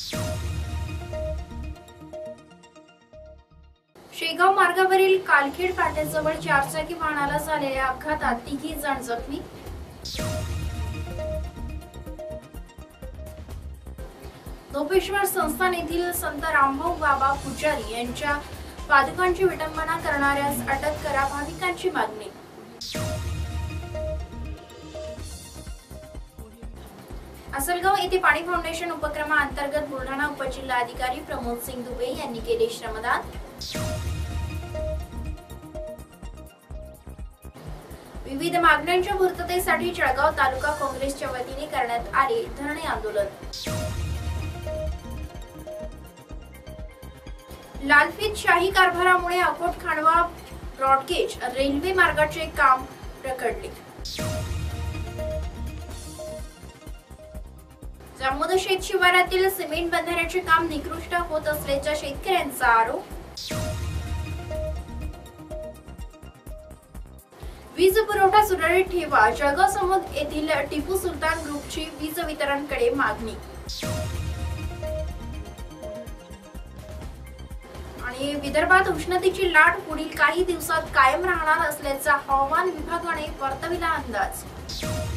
शेगाव मार्गावरील कालखेड फाट्याजवळ चारचाकी वाहनाला झालेल्या अपघातात 3 जण जखमी. नोपेश्वर संस्थान येथील संत रामभाऊ बाबा पुजारी यांच्या पादुकांची विटंबना करणाऱ्यास अटक करा, भाविकांची मागणी. असलगाव येथे पाणी फाउंडेशन उपक्रमाअंतर्गत बुलढाणा उपजिल्हाधिकारी प्रमोद सिंग दुबे यांनी केले श्रमदान. विविध मागण्यांच्या पूर्ततेसाठी जळगाव तालुका काँग्रेसच्या वतीने करण्यात आले धरणे आंदोलन. लालफित शाही कारभारामुळे अकोट खांडवा ब्रॉडगेज रेल्वे मार्गाचे काम रखडले. जामोदशेत शिवारातील सिमेंट बंधाऱ्याचे काम निकृष्ट होत असल्याचा शेतकऱ्यांचा आरोप. वीज पुरवठा सुरळीत ठेवा, जळगाव समोर येथील टिपू सुलतान ग्रुपची वीज वितरणकडे मागणी. आणि विदर्भात उष्णतेची लाट पुढील काही दिवसात कायम राहणार असल्याचा हवामान विभागाने वर्तविला अंदाज.